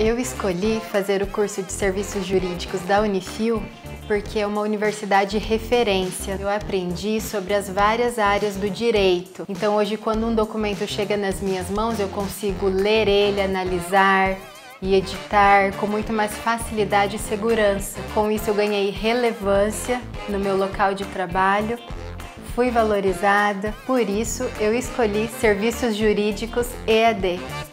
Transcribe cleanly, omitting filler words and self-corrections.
Eu escolhi fazer o curso de Serviços Jurídicos da Unifil porque é uma universidade referência. Eu aprendi sobre as várias áreas do direito. Então hoje, quando um documento chega nas minhas mãos, eu consigo ler ele, analisar e editar com muito mais facilidade e segurança. Com isso eu ganhei relevância no meu local de trabalho, fui valorizada, por isso eu escolhi Serviços Jurídicos EAD.